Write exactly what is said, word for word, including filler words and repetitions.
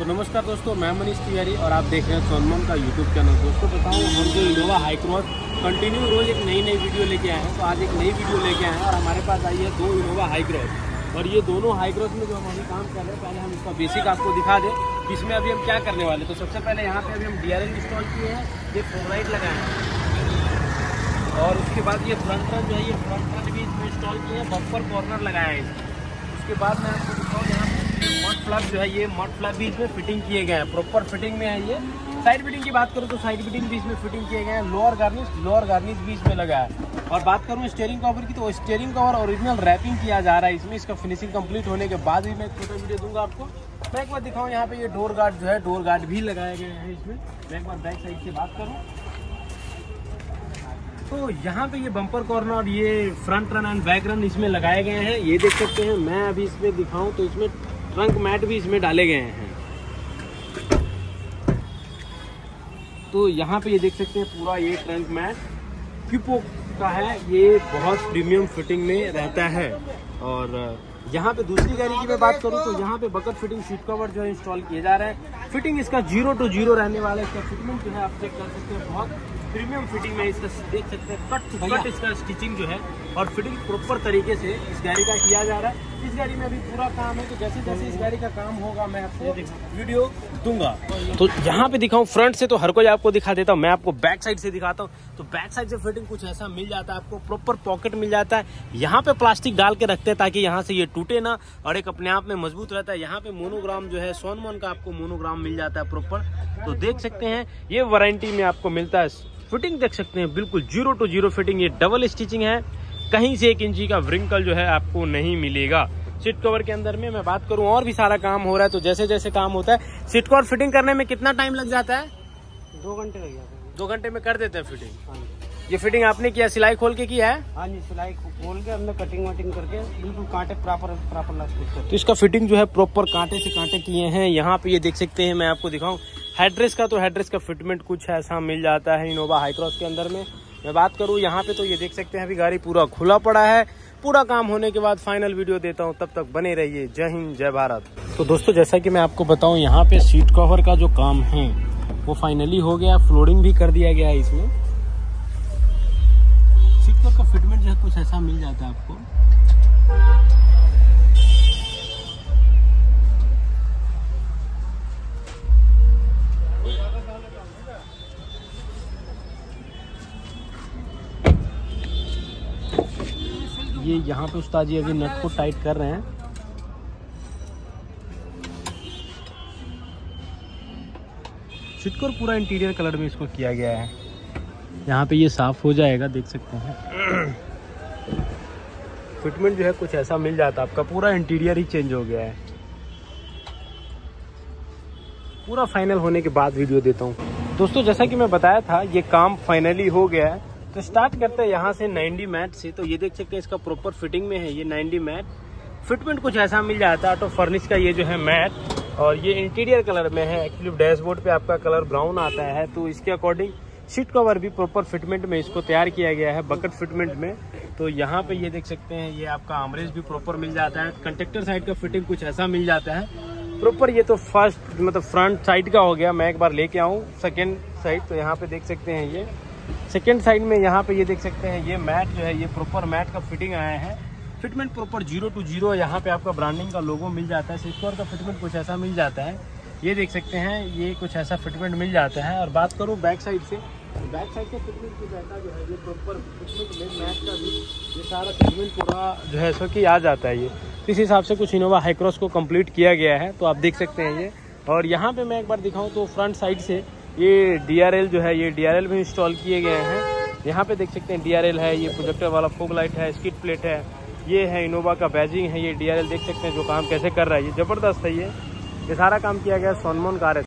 तो नमस्कार दोस्तों, मैं मनीष तिवारी और आप देख रहे हैं सोनमन का यूट्यूब चैनल। दोस्तों बताऊं, हम जो इनोवा हाई क्रॉस कंटिन्यू रोज एक नई नई वीडियो लेके आए हैं। तो आज एक नई वीडियो लेके आए हैं और हमारे पास आई है दो इनोवा हाई क्रॉस। और ये दोनों हाई क्रॉस में जो हम अभी काम कर रहे हैं, पहले हम इसका बेसिक आपको दिखा दें कि इसमें अभी हम क्या करने वाले। तो सबसे पहले यहाँ पे अभी हम डी आर एल इंस्टॉल किए हैं, ये फोगलाइट लगाए हैं और उसके बाद ये फ्रंट रन जो है ये फ्रंट रन भी इसमें इंस्टॉल किए हैं, बम्पर कॉर्नर लगाए हैं इसमें। उसके बाद मैं आपको दिखाऊँ यहाँ मड फ्लैप जो है ये मड फ्लैप भी इसमें फिटिंग किए गए हैं, प्रॉपर फिटिंग में है ये। साइड फिटिंग की बात करूँ तो साइड फिटिंग भी इसमें फिटिंग किए गए हैं, लोअर गार्निश लोअर गार्निश भी इसमें लगा है। और बात करूँ स्टीयरिंग कवर की तो स्टीयरिंग कवर ओरिजिनल रैपिंग किया जा रहा है इसमें। इसका फिनिशिंग कंप्लीट होने के बाद भी मैं एक छोटा वीडियो दूंगा आपको। मैं एक बार दिखाऊँ, यहाँ पे ये डोर गार्ड जो है डोर गार्ड भी लगाए गए हैं इसमें। मैं एक बार बैक साइड से बात करूँ तो यहाँ पे ये बम्पर कॉर्नर और ये front run and back run इसमें लगाए गए हैं, ये देख सकते हैं। मैं अभी इसमें दिखाऊं तो इसमें ट्रंक मैट भी इसमें डाले गए हैं। तो यहाँ पे ये देख सकते हैं पूरा ये ट्रंक मैट क्यूपो का है, ये बहुत प्रीमियम फिटिंग में रहता है। और यहाँ पे दूसरी गाड़ी की मैं बात करूँ तो यहाँ पे बकेट फिटिंग सीट कवर जो है इंस्टॉल किए जा रहे हैं। फिटिंग इसका जीरो टू जीरो रहने वाला है। इसका फिटमेंट जो है आप चेक कर सकते हैं, बहुत प्रीमियम फिटिंग में इसका देख सकते हैं। कट टू कट इसका स्टिचिंग जो है और फिटिंग प्रॉपर तरीके से इस गाड़ी का किया जा रहा है। इस गाड़ी में अभी पूरा काम है, तो जैसे जैसे इस गाड़ी का काम होगा मैं आपको वीडियो दूंगा। तो यहाँ पे दिखाऊं फ्रंट से तो हर कोई आपको दिखा देता हूँ, मैं आपको बैक साइड से दिखाता हूँ। तो बैक साइड से फिटिंग कुछ ऐसा मिल जाता है आपको, प्रॉपर पॉकेट मिल जाता है। यहाँ पे प्लास्टिक डाल के रखते हैं ताकि यहाँ से ये टूटे ना, और एक अपने आप में मजबूत रहता है। यहाँ पे मोनोग्राम जो है सोनमन का आपको मोनोग्राम मिल जाता है प्रॉपर। तो देख सकते हैं ये वारंटी में आपको मिलता है। फिटिंग देख सकते हैं बिल्कुल जीरो टू जीरो फिटिंग, ये डबल स्टिचिंग है, कहीं से एक इंची का व्रिंकल जो है आपको नहीं मिलेगा। सीट कवर के अंदर में मैं बात करूं और भी सारा काम हो रहा है। तो जैसे जैसे काम होता है, सीट कवर फिटिंग करने में कितना टाइम लग जाता है? दो घंटे लग जाते हैं। दो घंटे में कर देते हैं फिटिंग। हाँ जी। ये फिटिंग आपने किया, सिलाई खोल के किया है? हाँ जी, सिलाई खोल के अंदर कटिंग वटिंग करके बिल्कुल कांटे प्रॉपर प्रॉपर लगा। तो इसका फिटिंग जो है प्रॉपर कांटे से कांटे किए हैं। यहाँ पे ये देख सकते हैं, मैं आपको दिखाऊं हेडरेस्ट का, तो हेडरेस्ट का फिटमेंट कुछ ऐसा मिल जाता है इनोवा हाई क्रॉस के अंदर में। मैं बात करूं यहाँ पे तो ये देख सकते हैं अभी गाड़ी पूरा खुला पड़ा है। पूरा काम होने के बाद फाइनल वीडियो देता हूं, तब तक बने रहिए। जय हिंद जय भारत। तो दोस्तों जैसा कि मैं आपको बताऊं, यहाँ पे सीट कवर का जो काम है वो फाइनली हो गया, फ्लोरिंग भी कर दिया गया है इसमें। सीट कवर का फिटमेंट जो है कुछ ऐसा मिल जाता है आपको। ये यहाँ पे उस्ताद जी अभी नट को टाइट कर रहे हैं। सीट कवर पूरा इंटीरियर कलर में इसको किया गया है। यहाँ पे ये साफ हो जाएगा, देख सकते हैं। फिटमेंट जो है कुछ ऐसा मिल जाता है, आपका पूरा इंटीरियर ही चेंज हो गया है। पूरा फाइनल होने के बाद वीडियो देता हूँ। दोस्तों जैसा कि मैं बताया था, ये काम फाइनली हो गया है। तो स्टार्ट करते हैं यहाँ से नाइनटी मैट से। तो ये देख सकते हैं इसका प्रॉपर फिटिंग में है ये नाइनटी मैट। फिटमेंट कुछ ऐसा मिल जाता है। ऑटो फर्निश का ये जो है मैट, और ये इंटीरियर कलर में है। एक्चुअली डैशबोर्ड पे आपका कलर ब्राउन आता है, तो इसके अकॉर्डिंग सीट कवर भी प्रॉपर फिटमेंट में इसको तैयार किया गया है, बकेट फिटमेंट में। तो यहाँ पे ये देख सकते हैं ये आपका आर्मरेस्ट भी प्रॉपर मिल जाता है। कंडक्टर साइड का फिटिंग कुछ ऐसा मिल जाता है प्रॉपर। ये तो फर्स्ट मतलब फ्रंट साइड का हो गया। मैं एक बार लेके आऊँ सेकेंड साइड, तो यहाँ पे देख सकते हैं ये सेकेंड साइड में यहाँ पे ये देख सकते हैं ये मैट जो है ये प्रॉपर मैट का फिटिंग आया है। Fitment proper zero to zero, यहाँ पे आपका ब्रांडिंग का लोगो मिल जाता है। सीट कवर का फिटमेंट कुछ ऐसा मिल जाता है, ये देख सकते हैं ये कुछ ऐसा फिटमेंट मिल जाता है। और बात करूँ बैक साइड से, बैक साइड का फिटमेंट कुछ ऐसा जो है ये प्रॉपर फिटमेंट में मैट का भी ये सारा फिटमेंट पूरा जो है सो कि आ जाता है। ये इस हिसाब से कुछ इनोवा हाई क्रॉस को कंप्लीट किया गया है, तो आप देख सकते हैं ये। और यहाँ पे मैं एक बार दिखाऊँ तो फ्रंट साइड से ये डी आर एल जो है ये डी आर एल भी इंस्टॉल किए गए हैं। यहाँ पे देख सकते हैं डी आर एल है, ये प्रोजेक्टर वाला फोग लाइट है, स्किड प्लेट है, ये है इनोवा का बैजिंग है। ये डी आर एल देख सकते हैं जो काम कैसे कर रहा है, ये जबरदस्त है। ये ये सारा काम किया गया सोनमन कार